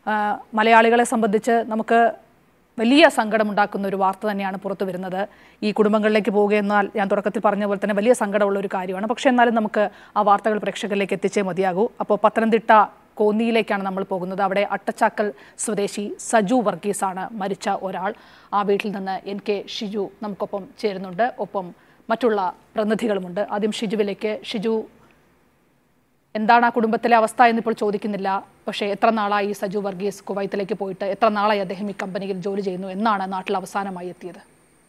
മലയാളികളെ സംബന്ധിച്ച് നമുക്ക് വലിയ സങ്കടമുണ്ടാക്കുന്ന ഒരു വാർത്ത തന്നെയാണ് പുറത്തു വരുന്നത്. ഈ കുടുംബങ്ങളിലേക്ക് പോകുകയെന്നാൽ ഞാൻ തുടക്കത്തിൽ പറഞ്ഞ പോലെ തന്നെ വലിയ സങ്കടമുള്ള ഒരു കാര്യമാണ്. പക്ഷേ എന്നാലും നമുക്ക് ആ വാർത്തകൾ പ്രേക്ഷകരിലേക്ക് എത്തിച്ചേ മതിയാകൂ. അപ്പോൾ പത്തനംതിട്ട കോന്നിയിലേക്കാണ് നമ്മൾ പോകുന്നത്. അവിടെ അട്ടച്ചാക്കൽ സ്വദേശി സജു വർഗീസാണ് മരിച്ച ഒരാൾ. ആ വീട്ടിൽ നിന്ന് NK ഷിജു നമുക്കൊപ്പം ചേരുന്നുണ്ട്. ഒപ്പം മറ്റുള്ള പ്രതിനിധികളുമുണ്ട്. ആദ്യം ഷിജുവിലേക്ക്. ഷിജു, എന്താണ് ആ കുടുംബത്തിലെ അവസ്ഥ എന്നിപ്പോൾ ചോദിക്കുന്നില്ല. പക്ഷേ എത്ര നാളായി സജു വർഗീസ് കുവൈത്തിലേക്ക് പോയിട്ട്? എത്ര നാളായി അദ്ദേഹം ഈ കമ്പനിയിൽ ജോലി ചെയ്യുന്നു? എന്നാണ് നാട്ടിൽ അവസാനമായി എത്തിയത്?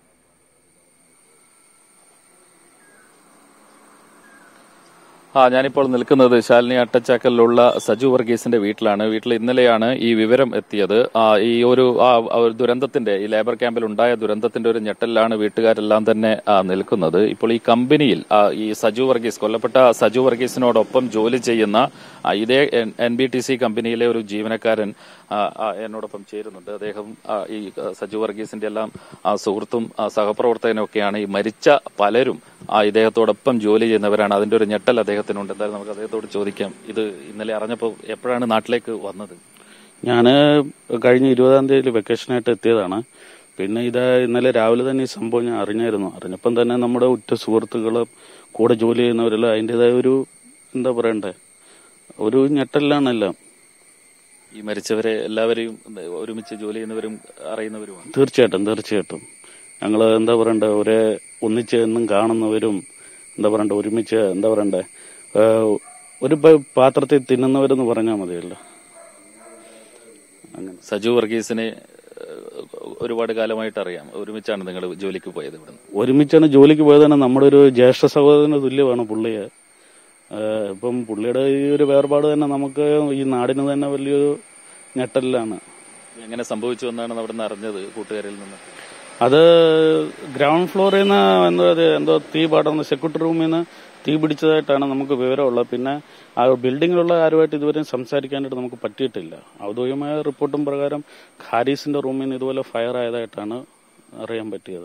ഞാനിപ്പോൾ നിൽക്കുന്നത് ശാലിനി അട്ടച്ചാക്കലിലുള്ള സജു വർഗീസിന്റെ വീട്ടിലാണ്. വീട്ടിൽ ഇന്നലെയാണ് ഈ വിവരം എത്തിയത്. ഈ ഒരു ദുരന്തത്തിന്റെ, ഈ ലേബർ ക്യാമ്പിൽ ഉണ്ടായ ദുരന്തത്തിന്റെ ഒരു ഞെട്ടലിലാണ് വീട്ടുകാരെല്ലാം തന്നെ നിൽക്കുന്നത്. ഇപ്പോൾ ഈ കമ്പനിയിൽ ഈ സജു വർഗീസ്, കൊല്ലപ്പെട്ട സജു വർഗീസിനോടൊപ്പം ജോലി ചെയ്യുന്ന ഇതേ NBTC കമ്പനിയിലെ ഒരു ജീവനക്കാരൻ എന്നോടൊപ്പം ചേരുന്നുണ്ട്. അദ്ദേഹം ഈ സജു വർഗീസിന്റെ എല്ലാം സുഹൃത്തും സഹപ്രവർത്തകനും ഒക്കെയാണ്. ഈ മരിച്ച പലരും ഇദ്ദേഹത്തോടൊപ്പം ജോലി ചെയ്യുന്നവരാണ്. അതിന്റെ ഒരു ഞെട്ടൽ അദ്ദേഹത്തിനുണ്ട്. എന്തായാലും നമുക്ക് അദ്ദേഹത്തോട് ചോദിക്കാം. ഇത് ഇന്നലെ അറിഞ്ഞപ്പോൾ എപ്പോഴാണ് നാട്ടിലേക്ക് വന്നത്? ഞാൻ കഴിഞ്ഞ 20-ാം തീയതി വെക്കേഷനായിട്ട് എത്തിയതാണ്. പിന്നെ ഇന്നലെ രാവിലെ തന്നെ ഈ സംഭവം ഞാൻ അറിഞ്ഞപ്പം തന്നെ നമ്മുടെ ഉറ്റ സുഹൃത്തുക്കളും കൂടെ ജോലി ചെയ്യുന്നവരെല്ലാം അതിൻ്റെതായ ഒരു എന്താ പറയണ്ടേ, ഒരു ഞെട്ടലിലാണെല്ലാം. ഈ മരിച്ചവരെ എല്ലാവരെയും ഒരുമിച്ച് ജോലി ചെയ്യുന്നവരും അറിയുന്നവരുമാണ്? തീർച്ചയായിട്ടും ഞങ്ങൾ എന്താ പറയണ്ടേ, ഒന്നിച്ച് എന്നും കാണുന്നവരും, എന്താ പറയണ്ടേ, ഒരുമിച്ച് എന്താ പറയണ്ടേ, ഒരു പാത്രത്തിൽ തിന്നുന്നവരെന്ന് പറഞ്ഞാൽ മതിയല്ലോ. അങ്ങനെ സജു വർഗീസിനെ ഒരുപാട് കാലമായിട്ട് അറിയാം. ഒരുമിച്ചാണ് നിങ്ങൾ ജോലിക്ക് പോയത്? ഒരുമിച്ചാണ് ജോലിക്ക് പോയതാണ്. നമ്മുടെ ഒരു ജ്യേഷ്ഠ സഹോദരന് തുല്യമാണ് പുള്ളിയെ. ഇപ്പം പുള്ളിയുടെ ഈ ഒരു വേർപാട് തന്നെ നമുക്ക് ഈ നാടിന് തന്നെ വലിയൊരു ഞെട്ടലിലാണ്. എങ്ങനെ സംഭവിച്ചു എന്നാണ് അവിടെ നിന്ന് അറിഞ്ഞത് കൂട്ടുകാരിൽ നിന്ന്? അത് ഗ്രൗണ്ട് ഫ്ലോറിൽ നിന്ന് എന്തോ തീ പാടുന്ന സെക്യൂരിറ്റി റൂമിൽ നിന്ന് തീ പിടിച്ചതായിട്ടാണ് നമുക്ക് വിവരമുള്ളത്. പിന്നെ ആ ബിൽഡിങ്ങിലുള്ള ആരുമായിട്ട് ഇതുവരെ സംസാരിക്കാനായിട്ട് നമുക്ക് പറ്റിയിട്ടില്ല. ഔദ്യോഗികമായ റിപ്പോർട്ടും പ്രകാരം ഹാരിസിന്റെ റൂമിൽ നിന്ന് ഇതുപോലെ ഫയർ ആയതായിട്ടാണ് അറിയാൻ പറ്റിയത്.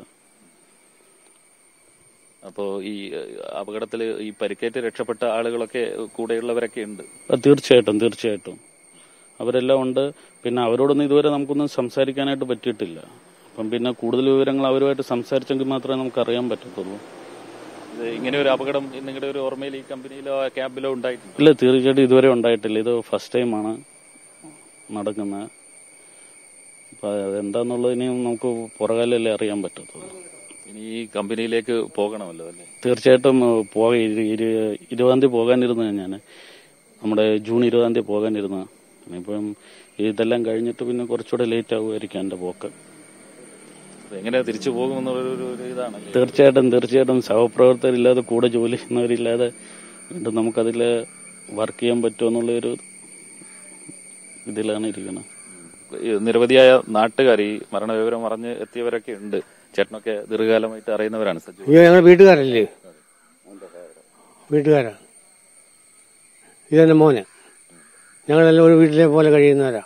അപ്പോ ഈ അപകടത്തിൽ ഈ പരിക്കേറ്റ് രക്ഷപ്പെട്ട ആളുകളൊക്കെ കൂടെയുള്ളവരൊക്കെ ഉണ്ട്? തീർച്ചയായിട്ടും അവരെല്ലാം ഉണ്ട്. പിന്നെ അവരോടൊന്നും ഇതുവരെ നമുക്കൊന്നും സംസാരിക്കാനായിട്ട് പറ്റിയിട്ടില്ല. അപ്പം പിന്നെ കൂടുതൽ വിവരങ്ങൾ അവരുമായിട്ട് സംസാരിച്ചെങ്കിൽ മാത്രമേ നമുക്ക് അറിയാൻ പറ്റത്തുള്ളൂ. ഇങ്ങനെ ഒരു അപകടം നിങ്ങളുടെ ഒരു ഓർമ്മയിൽ ഈ കമ്പനിയിലോ ക്യാമ്പിലോ ഉണ്ടായിട്ടില്ല? ഇല്ല, തീർച്ചയായിട്ടും ഇതുവരെ ഉണ്ടായിട്ടില്ല. ഇത് ഫസ്റ്റ് ടൈമാണ് നടക്കുന്നത്. അപ്പൊ അതെന്താന്നുള്ളത് ഇനിയും നമുക്ക് പുറകാലല്ലേ അറിയാൻ പറ്റത്തുള്ളൂ. ഇനി ഈ കമ്പനിയിലേക്ക് പോകണമല്ലോ അല്ലേ? തീർച്ചയായിട്ടും 20-ാം തീയതി പോകാനിരുന്ന ഞാൻ, നമ്മുടെ ജൂൺ 20-ാം തീയതി പോകാനിരുന്ന. ഇനിയിപ്പം ഇതെല്ലാം കഴിഞ്ഞിട്ട് പിന്നെ കുറച്ചുകൂടെ ലേറ്റ് ആകുമായിരിക്കും എന്റെ പോക്ക്. എങ്ങനെ തിരിച്ചു പോകുമെന്നുള്ളൊരു ഇതാണ്? തീർച്ചയായിട്ടും സഹപ്രവർത്തകരില്ലാതെ, കൂടെ ജോലി ചെയ്യുന്നവരില്ലാതെ വീണ്ടും നമുക്കതിൽ വർക്ക് ചെയ്യാൻ പറ്റുമെന്നുള്ളൊരു ഇതിലാണ് ഇരിക്കുന്നത്. നിരവധിയായ നാട്ടുകാർ ഈ മരണവിവരം അറിഞ്ഞ് എത്തിയവരൊക്കെ ഉണ്ട്. ചേട്ടനൊക്കെ ദീർഘകാലമായിട്ട് അറിയുന്നവരാണ് സജു? ഞങ്ങൾ വീട്ടുകാരല്ലേ, വീട്ടുകാരാ. ഇതെന്റെ മോന്. ഞങ്ങളെല്ലാം ഒരു വീട്ടിലെ പോലെ കഴിയുന്നവരാ.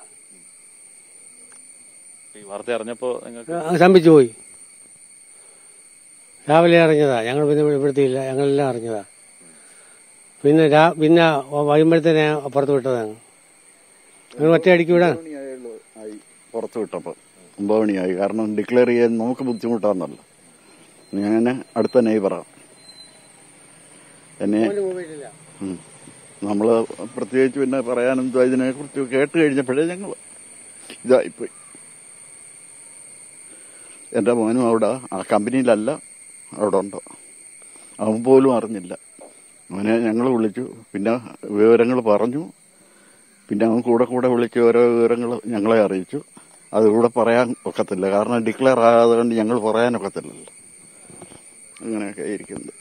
ഈ വാർത്ത അറിഞ്ഞപ്പോ നിങ്ങൾക്ക് ശമ്പിച്ചു പോയി. രാവിലെ അറിഞ്ഞതാ. ഞങ്ങൾ പിന്നെ ഇവിടുത്തെയില്ല, ഞങ്ങളെല്ലാം അറിഞ്ഞതാ. പിന്നെ വൈകുമ്പോഴത്തേനെ പുറത്ത് വിട്ടതാണ്. ഞങ്ങൾ ഒറ്റയടിക്ക് വിടാൻ പുറത്ത് വിട്ടപ്പോൾ 9 മണിയായി. കാരണം ഡിക്ലെയർ ചെയ്യാൻ നമുക്ക് ബുദ്ധിമുട്ടാണെന്നല്ലോ. ഞാൻ അടുത്ത നെയ്ബറാണ്. എന്നെ നമ്മള് പ്രത്യേകിച്ച് പിന്നെ പറയാനെന്തോ ഇതിനെ കുറിച്ച് കേട്ട് കഴിഞ്ഞപ്പോഴേ ഞങ്ങൾ ഇതായിപ്പോയി. എന്റെ മോനും അവിടെ ആ കമ്പനിയിലല്ല, അവിടെ ഉണ്ടോ അവൻ പോലും അറിഞ്ഞില്ല. അവനെ ഞങ്ങൾ വിളിച്ചു, പിന്നെ വിവരങ്ങൾ പറഞ്ഞു. പിന്നെ അവൻ കൂടെ വിളിച്ച് ഓരോ വിവരങ്ങൾ ഞങ്ങളെ അറിയിച്ചു. അതുകൂടെ പറയാൻ ഒക്കത്തില്ല, കാരണം ഡിക്ലെയർ ആകാതെ കൊണ്ട് ഞങ്ങൾ പറയാനൊക്കത്തില്ലല്ലോ. അങ്ങനെയൊക്കെ ഇരിക്കുന്നത്.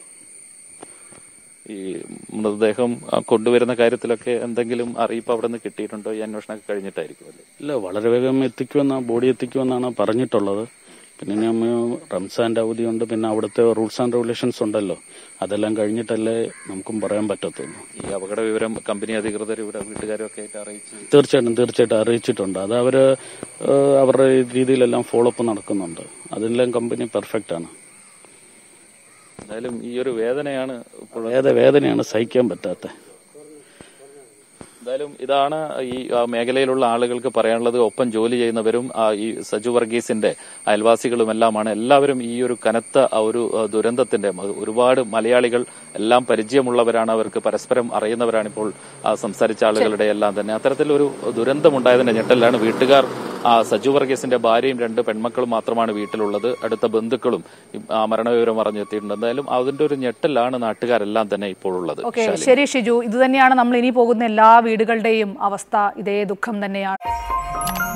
ഈ മൃതദേഹം കൊണ്ടുവരുന്ന കാര്യത്തിലൊക്കെ എന്തെങ്കിലും അറിയിപ്പ് അവിടെ നിന്ന് കിട്ടിയിട്ടുണ്ടോ? ഈ അന്വേഷണം കഴിഞ്ഞിട്ടായിരിക്കും അല്ലേ? ഇല്ല, വളരെ വേഗം ബോഡി എത്തിക്കുമെന്നാണ് പറഞ്ഞിട്ടുള്ളത്. പിന്നെ റംസാന്റെ അവധിയുണ്ട്, പിന്നെ അവിടുത്തെ റൂൾസ് ആൻഡ് റെഗുലേഷൻസ് ഉണ്ടല്ലോ, അതെല്ലാം കഴിഞ്ഞിട്ടല്ലേ നമുക്കും പറയാൻ പറ്റത്തുള്ളൂ. ഈ അപകട വിവരം കമ്പനി അധികൃതർ ഇവിടെ വീട്ടുകാരൊക്കെ ആയിട്ട് അറിയിച്ചു? തീർച്ചയായിട്ടും അറിയിച്ചിട്ടുണ്ട്. അത് അവരുടെ രീതിയിലെല്ലാം ഫോളോ അപ്പ് നടക്കുന്നുണ്ട്. അതെല്ലാം കമ്പനി പെർഫെക്റ്റ് ആണ്. എന്തായാലും ഈ ഒരു വേദനയാണ് വേദനയാണ് സഹിക്കാൻ പറ്റാത്ത. എന്തായാലും ഇതാണ് ഈ മേഖലയിലുള്ള ആളുകൾക്ക് പറയാനുള്ളത്. ഒപ്പം ജോലി ചെയ്യുന്നവരും ഈ സജു വർഗീസിന്റെ അയൽവാസികളുമെല്ലാമാണ്. എല്ലാവരും ഈ ഒരു കനത്ത ഒരു ദുരന്തത്തിന്റെ ഒരുപാട് മലയാളികൾ എല്ലാം പരിചയമുള്ളവരാണ്, അവർക്ക് പരസ്പരം അറിയുന്നവരാണ്. ഇപ്പോൾ സംസാരിച്ച ആളുകളുടെ എല്ലാം തന്നെ അത്തരത്തിലൊരു ദുരന്തമുണ്ടായതിന്റെ ഞെട്ടലാണ്. വീട്ടുകാർ സജു വർഗീസിന്റെ ഭാര്യയും 2 പെൺമക്കളും മാത്രമാണ് വീട്ടിലുള്ളത്. അടുത്ത ബന്ധുക്കളും മരണവിവരം അറിഞ്ഞെത്തിയിട്ടുണ്ട്. എന്തായാലും അതിന്റെ ഒരു ഞെട്ടലാണ് നാട്ടുകാരെല്ലാം തന്നെ ഇപ്പോൾ ഉള്ളത്. ശരി ഷിജു, ഇത് തന്നെയാണ് നമ്മൾ ഇനി പോകുന്ന എല്ലാ വീടുകളുടെയും അവസ്ഥ. ഇതേ ദുഃഖം തന്നെയാണ്.